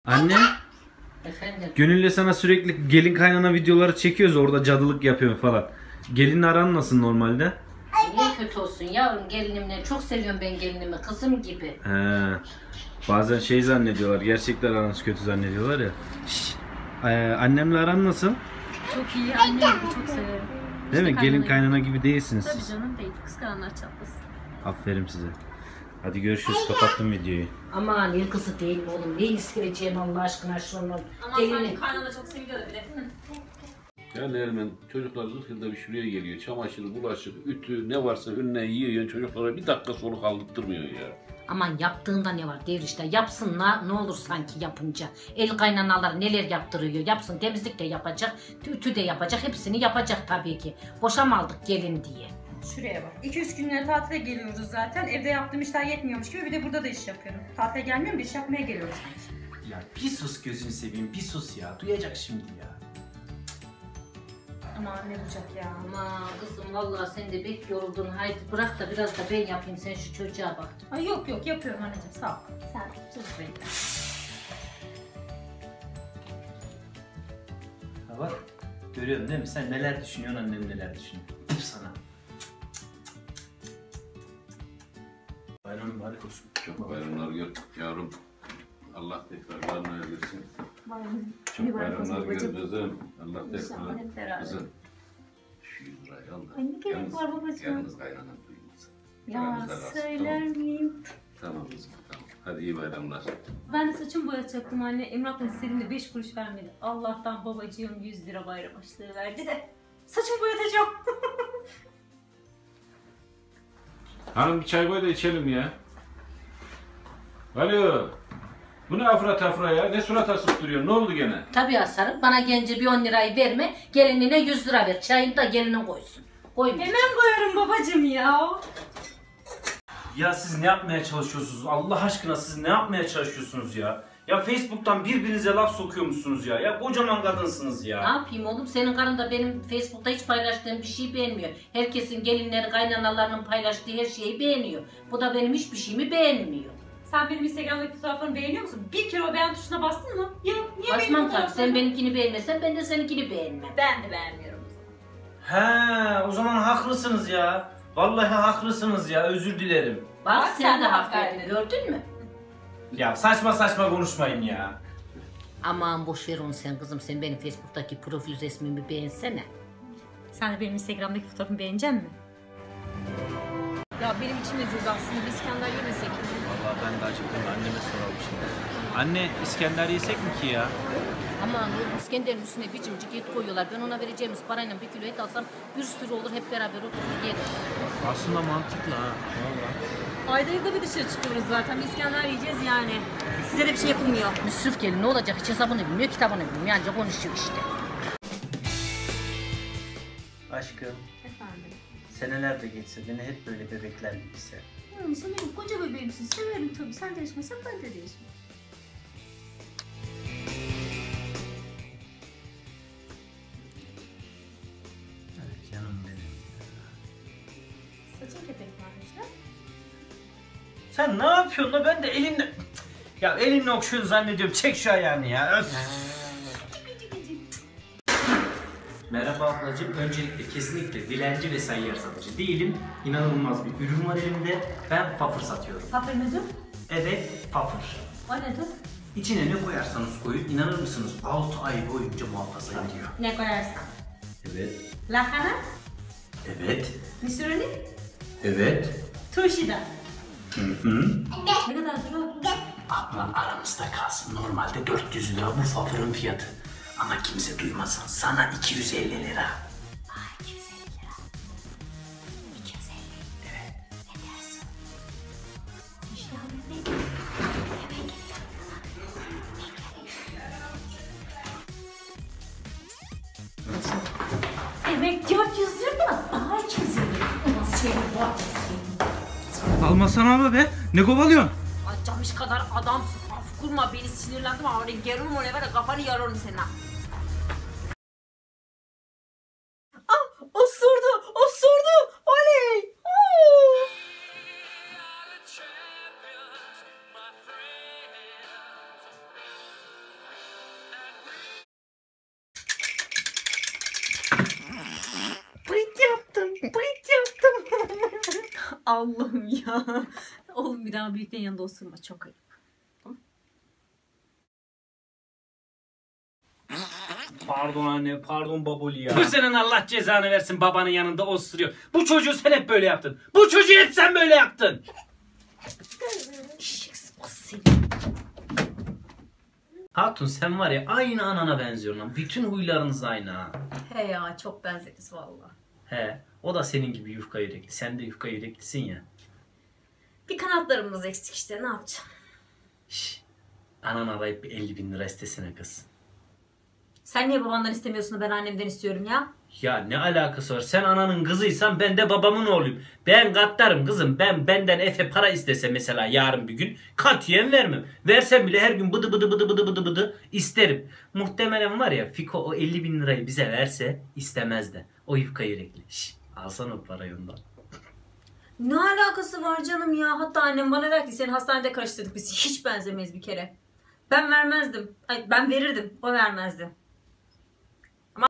Anne, Efendim? Gönül'le sana sürekli gelin kaynana videoları çekiyoruz, orada cadılık yapıyorum falan. Gelinle aran nasıl normalde? Niye kötü olsun yavrum, gelinimle çok seviyorum ben gelinimi, kızım gibi. He. Bazen şey zannediyorlar, gerçekten aranız kötü zannediyorlar ya. Annemle aran nasıl? Çok iyi, annemi çok severim. Değil mi? Gelin kaynana kaynana gibi değilsiniz Tabii siz. canım değil, kıskananlar çatlasın. Aferin size. Hadi görüşürüz, kapattım videoyu. Aman el kızı değil mi oğlum, neyini seveceğim Allah aşkına şunun Ama gelini. sanki kaynana çok seviyor da bile. Yani Ermen çocuklar 40 yılda bir şuraya geliyor. Çamaşır, bulaşık, ütü ne varsa önüne yiyor. Çocuklara bir dakika soluk aldırtmıyor ya. Aman yaptığında ne var der işte, yapsınlar ne olur sanki yapınca. El kaynanalar neler yaptırıyor, yapsın, temizlik de yapacak, ütü de yapacak, hepsini yapacak tabii ki. Boşa mı aldık gelin diye. Şuraya bak. 2-3 günlere tatile geliyoruz zaten. Evde yaptığım işler yetmiyormuş gibi bir de burada da iş yapıyorum. Tatile gelmiyorum da iş yapmaya geliyoruz sanki. Ya bir sus gözünü seveyim, bir sus ya. Duyacak şimdi ya. Aman ne bulacak ya. Ama kızım vallahi sen de pek yoruldun, haydi bırak da biraz da ben yapayım, sen şu çocuğa bak. Ay yok yok yapıyorum anneciğim, sağ ol. Sen sus bekle. Ha bak, görüyorsun değil mi? Sen neler düşünüyorsun, annem neler düşünüyor. Püf sana. Bayram mübarek olsun. Çok bayramlar gör yavrum. Allah tekrarlarını versin. Çok Mübarek olsun bayramlar gör babacığım. kızım. Allah İnşallah hep beraber. kızım. Şu 100 lirayı al da. Ay ne gerek var babacığım? Yalnız kaynanan duymasın. Ya Aramızda kalsın, söyler miyim? Tamam kızım tamam. Hadi iyi bayramlar. Ben de saçımı boyatacaktım anne. Emrah'tan istediğimde 5 kuruş vermedi. Allah'tan babacığım 100 lira bayram açlığı verdi de. Saçımı boyatacağım. Hanım bir çay koy da içelim ya. Alo. Bu ne afra tafra ya? Ne surat asıp duruyor? Ne oldu gene? Tabii asarım, bana gence bir 10 lirayı verme, gelinine 100 lira ver, çayını da geline koysun. Koymuş. Hemen koyarım babacığım ya. Ya siz ne yapmaya çalışıyorsunuz? Allah aşkına siz ne yapmaya çalışıyorsunuz ya? Ya Facebook'tan birbirinize laf sokuyormuşsunuz ya. Ya kocaman kadınsınız Ne ya. yapayım oğlum, senin karın da benim Facebook'ta hiç paylaştığım bir şeyi beğenmiyor. Herkesin gelinleri, kaynanalarının paylaştığı her şeyi beğeniyor. Bu da benim hiçbir şeyimi beğenmiyor. Sen benim Instagram'daki fotoğraflarımı beğeniyor musun? Bir kere o beğen tuşuna bastın mı? Yok. Niye Basmam benim tabii, sen fotoğraflarımı- benimkini beğenmezsen ben de seninkini beğenmem. Ben de beğenmiyorum. He, o zaman haklısınız ya. Vallahi haklısınız ya. Özür dilerim. Bak Bak sen sen de de hak hak verdin, verdin. gördün mü? Ya saçma saçma konuşmayın ya. Aman boş ver onu sen kızım, sen benim Facebook'taki profil resmimi beğensene. Sen de benim Instagram'daki fotoğrafımı beğenecek misin? Ya benim içim ezildi aslında. Bir İskender yemesek. Vallahi ben de acıktım, anneme soralım şimdi. Anne, İskender yesek mi ki ya? Aman oğlum, İskender'in üstüne bir cimcik et koyuyorlar. Ben ona vereceğimiz parayla bir kilo et alsam bir sürü olur, hep beraber oturup yeriz. Aslında mantıklı ha. Vallahi. Ayda yılda bir dışarı çıkıyoruz zaten. Bir İskender yiyeceğiz yani. Size de bir şey yapılmıyor. Müsrif gelin ne olacak, hiç hesabını bilmiyor, kitabını bilmiyor, ancak konuşuyor işte. Aşkım, Efendim. seneler de geçse beni hep böyle bebekler gibi sev. Sen benim koca bebeğimsin. Severim tabii. Sen değişmesen ben de değişmem. Evet canım benim. Saçın kepek varmışlar. Sen ne yapıyorsun da ben de elinle... Ya elinle okşuyorsun zannediyorum. Çek şu ayağını ya. Öf. Merhaba ablacığım. Öncelikle kesinlikle dilenci ve seyyar satıcı değilim. İnanılmaz bir ürün var elimde. Ben fafır satıyorum. Haber nedir? Evet, fafır. O nedir? İçine ne koyarsanız koyun, inanır mısınız 6 ay boyunca muhafaza ediyor. Ne koyarsan? Evet. Lahana, Evet. misurini, Evet. turşida. Hı. Ne kadardır o? Abla aramızda kalsın. Normalde 400 lira bu fafırın fiyatı. Ama kimse duymasın. Sana 250 lira. Ay 250 lira. 250. Evet. Ne dersin? Sushi almayı Demek 400 lira daha 250 lira. Ulan senin bahçesi. Almasana abla be, ne kovalıyorsun? Camış kadar adamsın. Af kurma, beni sinirlendim ama oraya gelirim oraya var ya, kafanı yararım senin ha. Ah! Osurdu! Osurdu! Oley! Bıyık yaptım. Bıyık yaptım. Allah'ım ya. Oğlum bir daha büyüklerin yanında osurma, çok ayıp. Pardon anne, pardon baboli ya. Bu senin Allah cezanı versin, babanın yanında osuruyor. Bu çocuğu sen hep böyle yaptın. Bu çocuğu hep sen böyle yaptın. Eşek sıpası. Hatun sen var ya aynı anana benziyorsun lan. Bütün huylarınız aynı ha. He ya, çok benzeriz valla. He, o da senin gibi yufka yürekli. Sen de yufka yüreklisin ya. Bir kanatlarımız eksik işte, ne yapacağım? Şşş. Anan arayıp bir 50.000 lira istesene kız. Sen niye babandan istemiyorsun da ben annemden istiyorum ya? Ya ne alakası var? Sen ananın kızıysan ben de babamın oğluyum. Ben gaddarım kızım. Benden Efe para istese mesela yarın bir gün katiyen vermem. Versem bile her gün bıdı bıdı bıdı bıdı bıdı bıdı isterim. Muhtemelen var ya Fiko o 50.000 lirayı bize verse istemez de. O yufka yürekli. Şşş, alsana o parayı ondan. Ne alakası var canım ya? Hatta annem bana der ki seni hastanede karıştırdık, biz hiç benzemeyiz bir kere. Ben vermezdim. Ay, ben verirdim, o vermezdi.